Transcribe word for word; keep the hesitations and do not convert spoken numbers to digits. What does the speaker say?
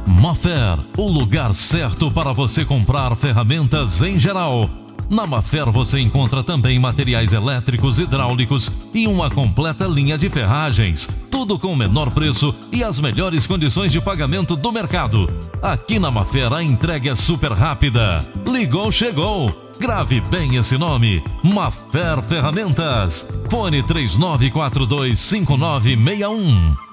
Mafer, o lugar certo para você comprar ferramentas em geral. Na Mafer você encontra também materiais elétricos, hidráulicos e uma completa linha de ferragens. Tudo com o menor preço e as melhores condições de pagamento do mercado. Aqui na Mafer a entrega é super rápida. Ligou, chegou. Grave bem esse nome. Mafer Ferramentas. Fone três nove quatro dois cinco nove seis um.